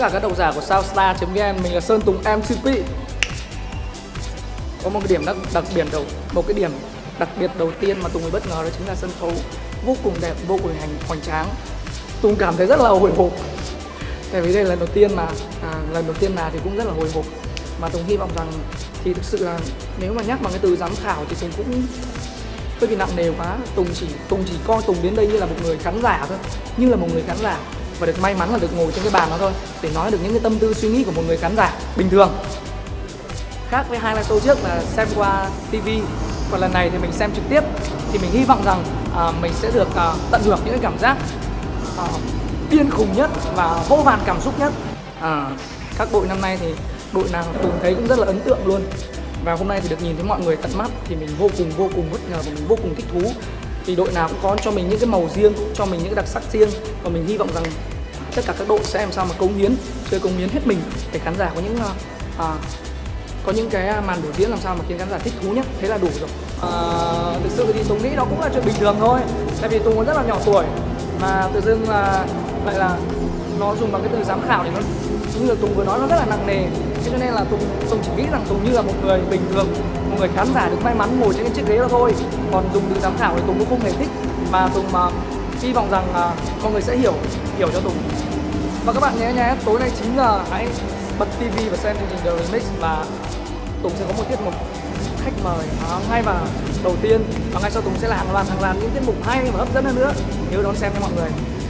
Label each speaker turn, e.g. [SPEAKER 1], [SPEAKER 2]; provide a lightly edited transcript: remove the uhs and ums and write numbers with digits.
[SPEAKER 1] cả các độc giả của Soundstar.vn. Mình là Sơn Tùng MCP. Có một cái điểm đặc biệt đầu tiên mà Tùng mới bất ngờ, đó chính là sân khấu vô cùng đẹp, vô cùng hoành tráng. Tùng cảm thấy rất là hồi hộp. Tại vì đây là lần đầu tiên là thì cũng rất là hồi hộp. Mà Tùng hy vọng rằng thì thực sự là nếu mà nhắc bằng cái từ giám khảo thì Tùng cũng hơi bị nặng nề quá. Tùng chỉ coi Tùng đến đây như là một người khán giả thôi, như là một người khán giả, và được may mắn là được ngồi trên cái bàn đó thôi để nói được những cái tâm tư suy nghĩ của một người khán giả bình thường. Khác với hai live show trước là xem qua TV, còn lần này thì mình xem trực tiếp, thì mình hy vọng rằng mình sẽ được tận hưởng những cái cảm giác điên khùng nhất và vô vàn cảm xúc nhất. Các đội năm nay thì đội nào Tùng thấy cũng rất là ấn tượng luôn. Và hôm nay thì được nhìn thấy mọi người tận mắt thì mình vô cùng bất ngờ và mình vô cùng thích thú. Thì đội nào cũng có cho mình những cái màu riêng, cho mình những cái đặc sắc riêng, và mình hy vọng rằng tất cả các đội sẽ làm sao mà cống hiến hết mình để khán giả có những cái màn biểu diễn làm sao mà khiến khán giả thích thú nhất. Thế là đủ rồi. Thực sự thì Tùng nghĩ nó cũng là chuyện bình thường thôi, tại vì Tùng còn rất là nhỏ tuổi mà tự dưng là lại là nó dùng bằng cái từ giám khảo thì nó như là Tùng vừa nói, nó rất là nặng nề. Thế cho nên là Tùng chỉ nghĩ rằng Tùng như là một người bình thường, một người khán giả được may mắn ngồi trên cái chiếc ghế đó thôi. Còn dùng từ giám khảo thì Tùng cũng không hề thích, mà Tùng hy vọng rằng mọi người sẽ hiểu cho Tùng. Và các bạn nhé, tối nay 9 giờ hãy bật TV và xem chương trình The Remix, và Tùng sẽ có một tiết mục khách mời ngay vào đầu tiên, và ngay sau Tùng sẽ là hàng loạt những tiết mục hay và hấp dẫn hơn nữa. Nhớ đón xem nha mọi người.